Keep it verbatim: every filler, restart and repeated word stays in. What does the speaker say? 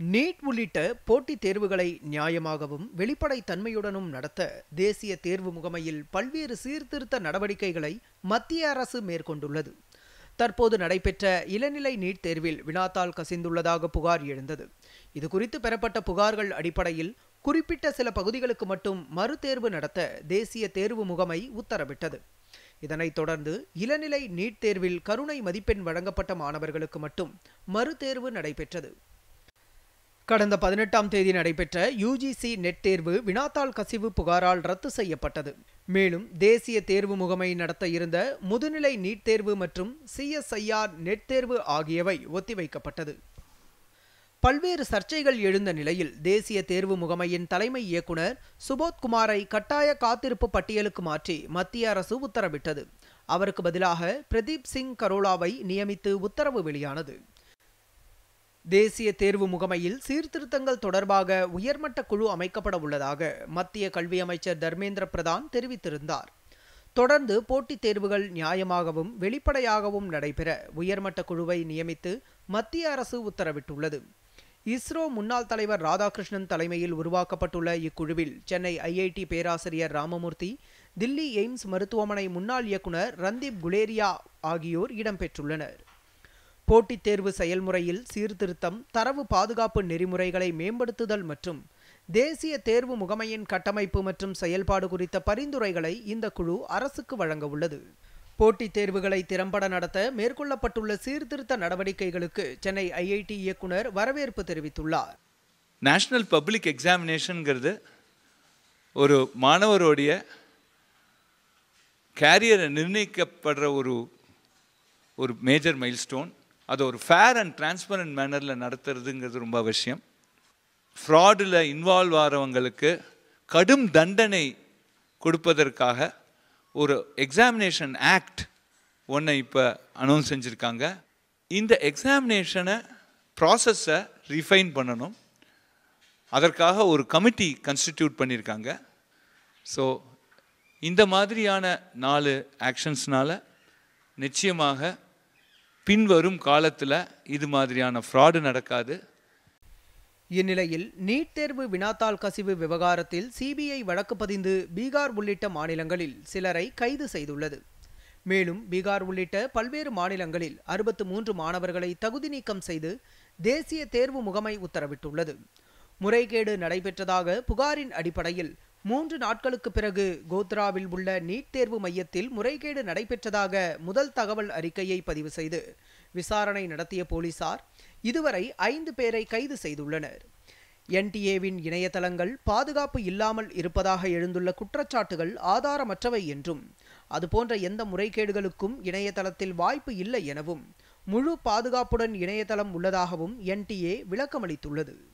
NEET உள்ளிட்ட போட்டித் தேர்வுகளை நியாயமாகவும் வெளிப்படைத் தன்மையுடனும் நடத்த தேசிய தேர்வு முகமையில் பல்வேறு சீர்திருத்த நடவடிக்கைகளை மத்திய அரசு மேற்கொண்டுள்ளது. தற்போது நடைபெற்ற இளநிலை நீட் தேர்வில் வினாத்தாள் கசிந்துள்ளதாக புகார் எழுந்தது. இதுகுறித்து பெறப்பட்ட புகார்கள் அடிப்படையில் குறிப்பிட்ட சில பகுதிகளுக்கு மட்டும் மறுதேர்வு நடத்த தேசிய தேர்வு முகமை உத்தரவிட்டது. இதனைத் தொடர்ந்து இளநிலை நீட் தேர்வில் கருணை மதிப்பெண் வழங்கப்பட்ட மாணவர்களுக்கு மட்டும் மறுதேர்வு நடைபெற்றது. கடந்த பதினெட்டாம் தேதி நடைபெற்ற யுஜிசி நெட் தேர்வு வினாத்தாள் கசிவு புகாரால் ரத்து செய்யப்பட்டது. மேலும் தேசிய தேர்வு முகமை நடத்த இருந்த முதுநிலை நீட் தேர்வு மற்றும் சிஎஸ்ஐஆர் நெட் தேர்வு ஆகியவை ஒத்திவைக்கப்பட்டது. பல்வேறு சர்ச்சைகள் எழுந்த நிலையில் தேசிய தேர்வு முகமையின் தலைமை இயக்குனர் சுபோத்குமாரை கட்டாய காத்திருப்பு பட்டியலுக்கு மாற்றி மத்திய அரசு உத்தரவிட்டது. அவருக்கு பதிலாக பிரதீப் சிங் கரோலாவை நியமித்து உத்தரவு வெளியானது. தேசிய தேர்வு முகமையில் சீர்திருத்தங்கள் தொடர்பாக உயர்மட்ட குழு அமைக்கப்பட உள்ளதாக மத்திய கல்வி அமைச்சர் தர்மேந்திர பிரதான் தெரிவித்திருந்தார். தொடர்ந்து போட்டித் தேர்வுகள் நியாயமாகவும் வெளிப்படையாகவும் நடைபெற உயர்மட்ட குழுவை நியமித்து மத்திய அரசு உத்தரவிட்டுள்ளது. இஸ்ரோ முன்னாள் தலைவர் ராதாகிருஷ்ணன் தலைமையில் உருவாக்கப்பட்டுள்ள இக்குழுவில் சென்னை ஐஐடி பேராசிரியர் ராமமூர்த்தி, தில்லி எய்ம்ஸ் மருத்துவமனை முன்னாள் இயக்குனர் ரந்தீப் குலேரியா ஆகியோர் இடம்பெற்றுள்ளனர். போட்டித் தேர்வு செயல்முறையில் சீர்திருத்தம், தரவு பாதுகாப்பு நெறிமுறைகளை மேம்படுத்துதல் மற்றும் தேசிய தேர்வு முகமையின் கட்டமைப்பு மற்றும் செயல்பாடு குறித்த பரிந்துரைகளை இந்த குழு அரசுக்கு வழங்க உள்ளது. போட்டித் தேர்வுகளை திறம்பட நடத்த மேற்கொள்ளப்பட்டுள்ள சீர்திருத்த நடவடிக்கைகளுக்கு சென்னை ஐஐடி இயக்குனர் வரவேற்பு தெரிவித்துள்ளார். நேஷனல் பப்ளிக் எக்ஸாமினேஷன்ங்கிறது ஒரு மாணவருடைய கேரியரை நிர்ணயிக்கப்படுற ஒரு ஒரு மேஜர் மைல்ஸ்டோன். அது ஒரு ஃபேர் அண்ட் டிரான்ஸ்பரண்ட் மேனரில் நடத்துறதுங்கிறது ரொம்ப அவசியம். ஃப்ராடில் இன்வால்வ் ஆகிறவங்களுக்கு கடும் தண்டனை கொடுப்பதற்காக ஒரு எக்ஸாமினேஷன் ஆக்ட் ஒன்றை இப்போ அனௌன்ஸ் செஞ்சுருக்காங்க. இந்த எக்ஸாமினேஷனை ப்ராசஸை ரிஃபைன் பண்ணணும். அதற்காக ஒரு கமிட்டி கன்ஸ்டிடியூட் பண்ணியிருக்காங்க. ஸோ இந்த மாதிரியான நாலு ஆக்ஷன்ஸ்னால் நிச்சயமாக பின்வரும் காலத்தில் இது மாதிரியான ஃப்ராடு நடக்காது. இந்நிலையில் நீட் தேர்வு வினாத்தாள் கசிவு விவகாரத்தில் சிபிஐ வழக்கு பதிந்து பீகார் உள்ளிட்ட மாநிலங்களில் சிலரை கைது செய்துள்ளது. மேலும் பீகார் உள்ளிட்ட பல்வேறு மாநிலங்களில் அறுபத்து மூன்று மாணவர்களை தகுதி நீக்கம் செய்து தேசிய தேர்வு முகமை உத்தரவிட்டுள்ளது. முறைகேடு நடைபெற்றதாக புகாரின் அடிப்படையில் மூன்று நாட்களுக்கு பிறகு கோத்ராவில் உள்ள நீட் தேர்வு மையத்தில் முறைகேடு நடைபெற்றதாக முதல் தகவல் அறிக்கையை பதிவு செய்து விசாரணை நடத்திய போலீசார் இதுவரை ஐந்து பேரை கைது செய்துள்ளனர். என்டிஏவின் இணையதளங்கள் பாதுகாப்பு இல்லாமல் இருப்பதாக எழுந்துள்ள குற்றச்சாட்டுகள் ஆதாரமற்றவை என்றும் அதுபோன்ற எந்த முறைகேடுகளுக்கும் இணையதளத்தில் வாய்ப்பு இல்லை எனவும் முழு பாதுகாப்புடன் இணையதளம் உள்ளதாகவும் என்டிஏ விளக்கமளித்துள்ளது.